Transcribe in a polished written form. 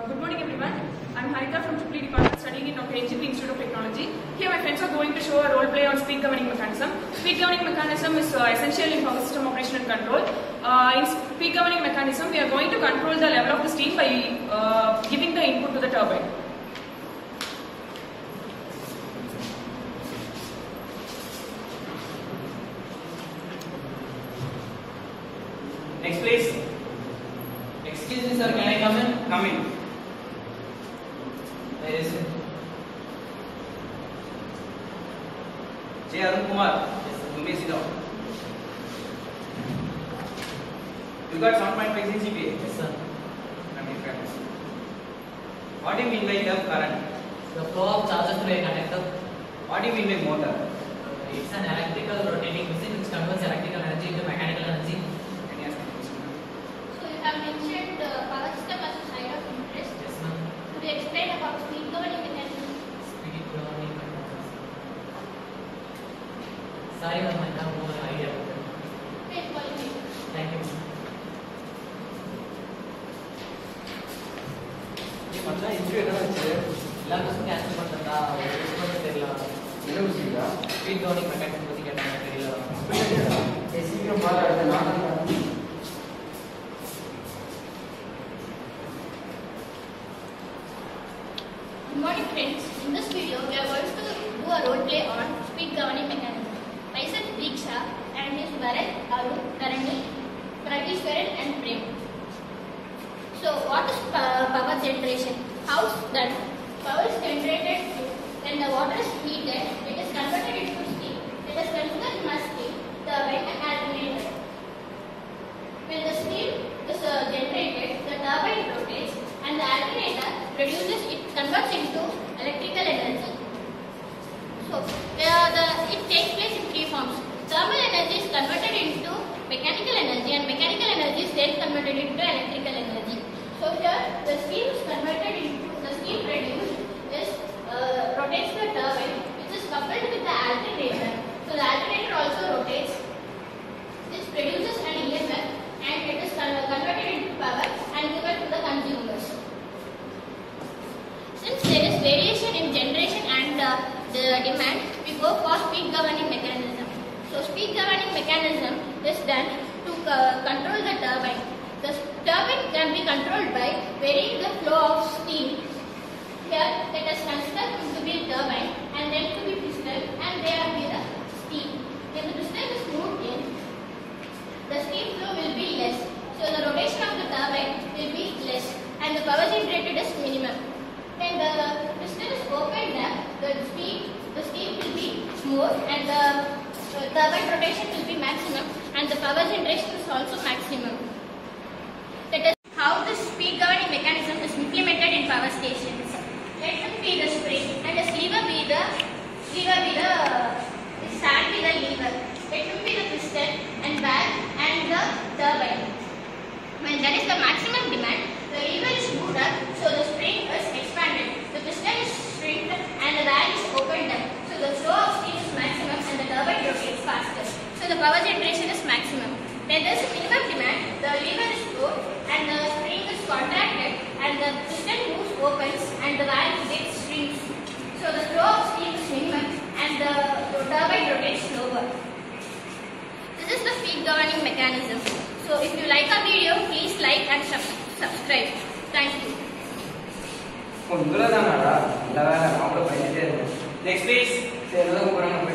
Good morning everyone. I am Harika from EEE department studying in NJP Institute of Technology. Here my friends are going to show a role play on speed governing mechanism. Speed governing mechanism is essential in power system operation and control. In speed governing mechanism we are going to control the level of the steam by giving the input to the turbine. Next please. Excuse me sir, can I come in? Come in. Where is it? J. Arun Kumar. Yes sir. You may sit down. You got 7.5 GPA? Yes sir. What do you mean by the current? The flow of charges through a conductor. What do you mean by motor? It's an electrical rotating machine which converts electrical energy into mechanical energy. So you have mentioned power system as a side of interest. Yes ma'am. Could you explain about speed governing mechanism? Speed governing mechanism. Sorry ma'am, I have no idea about that. Great quality. Thank you. मतलब interview என்ன ஆச்சு எல்லா question cancel பண்ணிட்டா ஒரு தெரியல. என்ன விஷயம்டா speed governing mechanism பத்தி கேட்டாங்க தெரியல. சீக்கிரம் பாரு அடுத்த நாளா Good morning friends. In this video we are going to do a role play on speed governing mechanism. Myself Diksha and his Bharat, Arun, Karani, Prageeshwaran and Prem. So what is power generation? How is done? Power is generated when the water is heated, it is converted into steam. It is considered as steam, turbine and alternator. When the steam is generated, the turbine rotates and the alternator produces it, converts into electrical energy. So it takes place in three forms. Thermal energy is converted into mechanical energy and mechanical energy is then converted into electrical energy. So here the steam is converted into, the steam produced is rotates the turbine which is coupled with the alternator. So the alternator also rotates. This produces an EMF and it is converted into power and given to the consumers. Since there is variation in generation and the demand, we go for speed governing mechanism. So speed governing mechanism is done to control the turbine. The turbine can be controlled by varying the flow of steam. Here let us consider to be turbine and then to be piston and there will be the steam. If the piston is moved in, the steam flow will be less. So the rotation of the turbine will be less and the power generated is minimum. When the piston is opened up, the steam will be more and the turbine rotation will be maximum and the power generation is also maximum. That is how the speed governing mechanism is implemented in power stations. Let them be the spring and the stand be the lever. Let them be the piston and valve and the turbine. When there is the maximum demand, the lever is moved up, so the spring is expanded. The piston is shrinked and the valve is opened up. So the flow of steam is maximum and the turbine rotates faster. So the power generation is maximum. When there is a minimum demand, the lever is pulled and the spring is contracted and the piston moves opens and the valve gets shrinks. So the flow of steam is minimum and the turbine rotates slower. This is the speed governing mechanism. So if you like our video, please like and subscribe. Thank you. Next please.